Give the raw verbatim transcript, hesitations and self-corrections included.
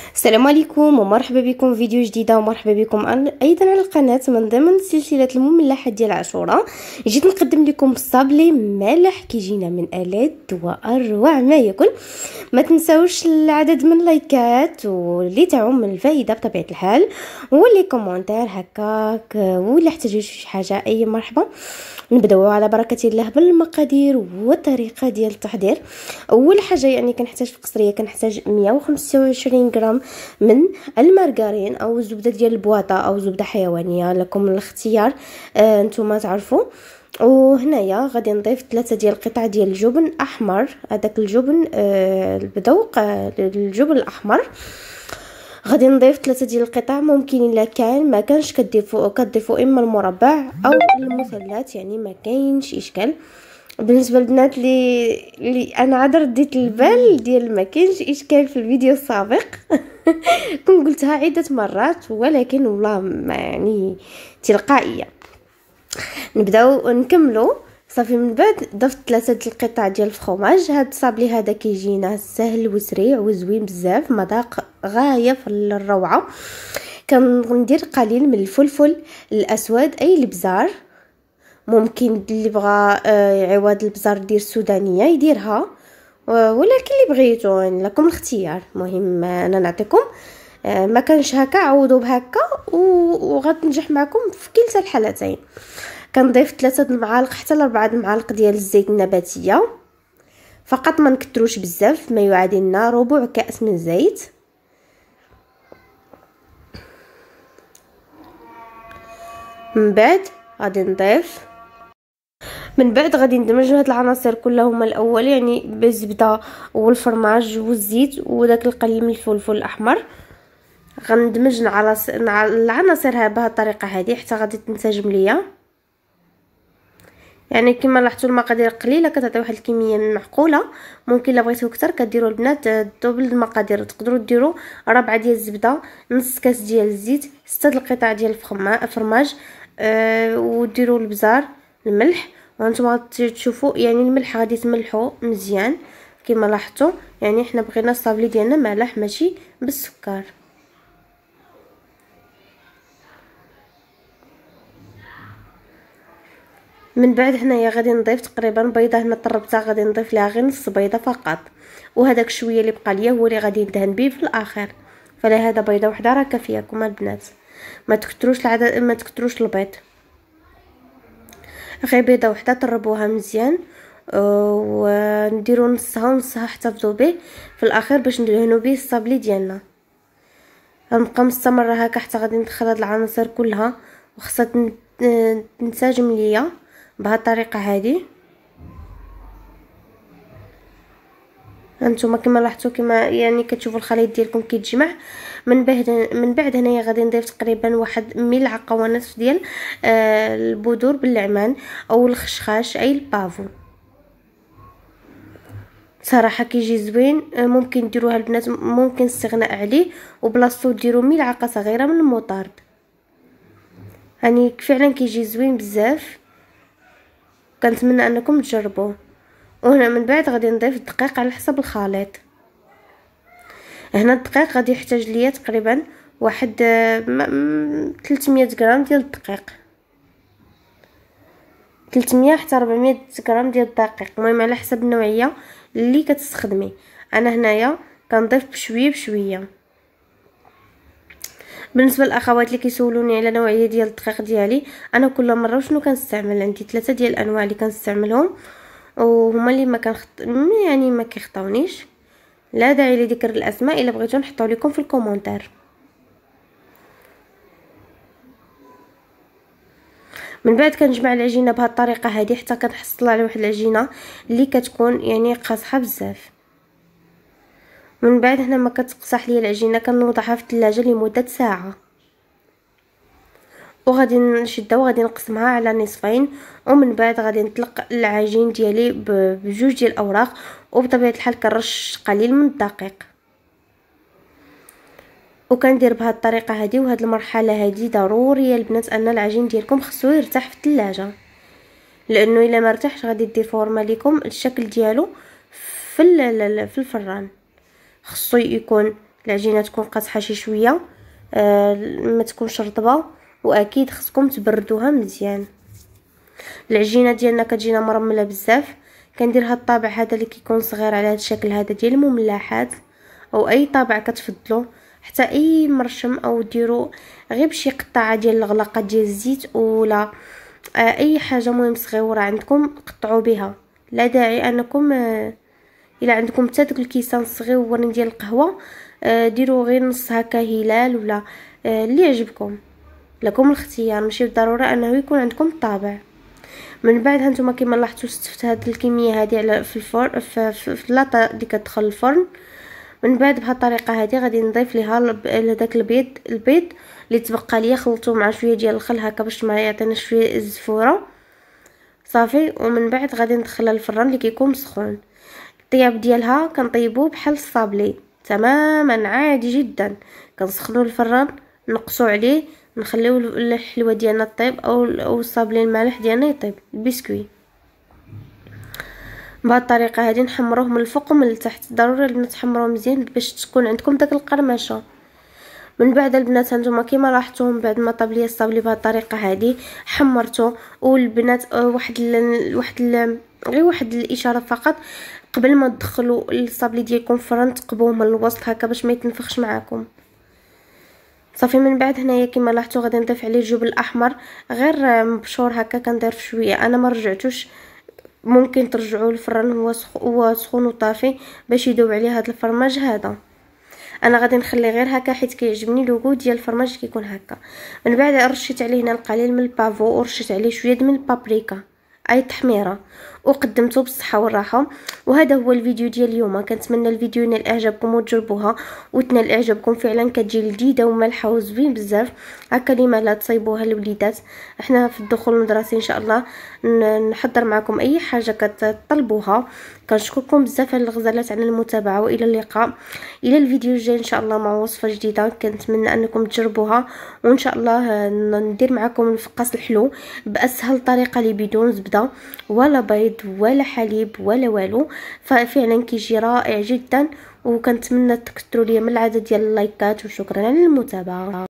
السلام عليكم ومرحبا بكم في فيديو جديده، ومرحبا بكم ايضا على القناه من ضمن سلسله المملحات ديال عاشوراء. جيت نقدم لكم الصابلي مالح كيجينا من الات واروع ما يكون. ما تنساوش العدد من اللايكات واللي تعم من الفائده بطبيعه الحال، واللي كومونتير هكاك، ولا احتاجوا شي حاجه اي مرحبا. نبداو على بركه الله بالمقادير والطريقه ديال التحضير. اول حاجه يعني كنحتاج في القصريه كنحتاج مية وخمسة وعشرين غرام من المارغرين او الزبده ديال البواطه او زبده حيوانيه، لكم الاختيار، آه نتوما تعرفوا. وهنايا غادي نضيف ثلاثه ديال القطع ديال الجبن احمر، هذاك الجبن آه البذوق، آه الجبن الاحمر. غادي نضيف ثلاثه ديال القطع، ممكن الا كان ما كانش كتضيفوا كتضيفوا اما المربع او المثلث، يعني ما كاينش اشكال. بالنسبه للبنات اللي اللي انا عاد رديت البال ديال ما كاينش اشكال في الفيديو السابق كنت قلتها عده مرات، ولكن والله ما يعني تلقائيه. نبداو نكملوا صافي. من بعد ضفت ثلاثه ديال القطع ديال الفرomage. هاد الصابلي هذا كيجينا سهل وسريع وزوين بزاف، مذاق غايه في الروعه. كندير قليل من الفلفل الاسود اي البزار، ممكن اللي بغى عوض البزار دير السودانيه يديرها، ولكن اللي بغيتو يعني لكم الاختيار. المهم انا نعطيكم، ما كانش هكا عوضوا بهكا وغتنجح معكم في كلتا الحالتين. كنضيف ثلاثة المعالق حتى لأربعة المعالق ديال الزيت النباتيه فقط، ما نكتروش بزاف، ما يعادل ربع كأس من الزيت. من بعد غادي نضيف من بعد غادي ندمج هاد العناصر كلها هما الاول، يعني بالزبده والفرماج والزيت وداك القليل من الفلفل الاحمر. غندمج العناصر بهذه الطريقه هذه حتى غادي تنسجم ليا. يعني كما لاحظتوا المقادير قليله كتعطي واحد الكميه معقوله. ممكن الا بغيتو اكثر كديروا البنات دوبل المقادير، تقدروا ديروا ربعه ديال الزبده، نص كاس ديال الزيت، ستة القطع ديال الفرماج، أه وديروا البزار، الملح. وانتم تشوفوا يعني الملح غادي تملحوا مزيان كما لاحظتوا. يعني حنا بغينا الصابلي ديالنا مالح ماشي بالسكر. من بعد هنايا غادي نضيف تقريبا بيضه، هنا طربتها غادي نضيف لها غير نص بيضه فقط، وهذاك الشويه اللي بقى ليا هو اللي غادي ندهن به في الاخر. فلهذا بيضه وحده راه كافياكم البنات، ما تكثروش العدد، ما تكثروش البيض، غير بيضه وحده طربوها مزيان. ونديروا نصها ونصها حتى تذوبي في الاخر باش ندهنوا به الصابلي ديالنا. غنبقى مستمره هكا حتى غادي ندخل هاد العناصر كلها، وخصها تنسجم ليا بهذه الطريقه هذه. هانتوما كما لاحظتوا كما يعني كتشوفوا الخليط ديالكم كيتجمع. من بعد من بعد هنايا غادي نضيف تقريبا واحد ملعقه ونصف ديال آه البذور باللعمان او الخشخاش اي البافو. صراحه كيجي زوين، ممكن ديروها البنات، ممكن استغناء عليه وبلاصتو ديروا ملعقه صغيره من المطارد. يعني فعلا كيجي زوين بزاف، كنتمنى انكم تجربوه. وهنا من بعد غادي نضيف الدقيق على حسب الخليط. هنا الدقيق غادي يحتاج ليا تقريبا واحد ثلاثمية غرام ديال الدقيق، ثلاثمية حتى أربعمية غرام ديال الدقيق، المهم على حسب النوعيه اللي كتستخدمي. انا هنايا كنضيف بشويه بشويه. بالنسبه للاخوات اللي كيسولوني على نوعيه ديال الدقيق ديالي، انا كل مره شنو كنستعمل، عندي ثلاثه ديال الانواع اللي كنستعملهم، وهما اللي ما كنخط... يعني ما كيخطاونيش. لا داعي لذكر الاسماء، الا بغيتو نحطو لكم في الكومونتير. من بعد كنجمع العجينه بهذه الطريقه هذه حتى كنحصل على واحد العجينه اللي كتكون يعني قاصحه بزاف. من بعد هنا ما كتقصح ليا العجينه كنوضعها في الثلاجه لمده ساعه، وغادي نشدها وغادي نقسمها على نصفين. ومن بعد غادي نطلق العجين ديالي بجوج ديال الاوراق، وبطبيعه الحال كنرش قليل من الدقيق، وكندير بهذه الطريقه هذه. وهذه المرحله هذه ضروريه البنات ان العجين ديالكم خصو يرتاح في الثلاجه، لانه الا ما ارتاحش غادي دير فورمه لكم الشكل ديالو في في الفران. خصو يكون العجينه تكون قاصحه شي شويه، آه ما تكونش رطبه، واكيد خصكم تبردوها مزيان. العجينه ديالنا كتجينا مرمله بزاف. كندير هاد الطابع هذا اللي كيكون صغير على هاد الشكل هذا ديال المملحات، او اي طابع كتفضلوا، حتى اي مرشم، او ديروا غير بشي قطعه ديال الغلاقه ديال الزيت ولا آه اي حاجه مهم صغيره عندكم قطعوا بها. لا داعي انكم آه الا عندكم حتى داك الكيسان الصغيور ديال القهوه آه ديروا غير نص هكا هلال ولا آه اللي يعجبكم، لكم الاختيار، ماشي بالضروره انه يكون عندكم طابع. من بعد هانتوما كما لاحظتوا استفت هاد الكميه هذه على في الفرن في, في, في اللاطه اللي كتدخل الفرن. من بعد بهذه الطريقه هذه غادي نضيف ليها داك البيض البيض اللي تبقى ليا، خلطوه مع شويه ديال الخل هكا باش ما يعطينا شويه الزفوره صافي. ومن بعد غادي ندخلها للفران اللي كيكون مسخون. الطياب ديالها كنطيبوه بحال الصابلي تماما عادي جدا. كنسخنوا الفران، نقصوا عليه، نخليو الحلوه ديالنا طيب او او الصابلي المالح ديالنا يطيب، البسكوي. بهذه الطريقه هذه نحمروه من الفوق ومن التحت، ضروري البنات تحمروه مزيان باش تكون عندكم داك القرمشه. من بعد البنات هانتوما كيما لاحظتوا من بعد ما طاب ليا الصابلي بهذه الطريقه هذه حمرته. والبنات واحد ال... واحد ال... غير واحد الاشاره فقط، قبل ما تدخلوا الصابلي ديالكم الفرن تقبوه من الوسط هكا باش ما يتنفخش معاكم صافي. من بعد هنايا كما لاحظتوا غادي نضيف عليه الجبن الاحمر غير مبشور هكا، كندير شويه، انا ما رجعتوش، ممكن ترجعوا الفران هو هو سخون وطافي باش يذوب عليه هذا الفرماج هذا. انا غادي نخليه غير هكا حيت كيعجبني لوغو ديال الفرماج كيكون هكا. من بعد رشيت عليه هنا القليل من البافو، ورشيت عليه شويه من البابريكا اي تحميره، وقدمته بالصحه والراحه. وهذا هو الفيديو ديال اليوم. كنتمنى الفيديو ينال اعجابكم وتجربوها وتنال اعجابكم، فعلا كتجي لذيذه ومالحه وزوين بزاف هكا. لما لا تصايبوها الوليدات، احنا في الدخول المدرسي ان شاء الله نحضر معكم اي حاجه كتطلبوها. كنشكركم بزاف على الغزالات على المتابعه، والى اللقاء الى الفيديو الجاي ان شاء الله مع وصفه جديده. كنتمنى انكم تجربوها، وان شاء الله ندير معكم الفقاس الحلو باسهل طريقه اللي بدون زبده ولا بيض ولا حليب ولا والو، ففعلا كيجي رائع جدا. وكنتمنى تكثروا لي من العدد ديال اللايكات، وشكرا على المتابعه.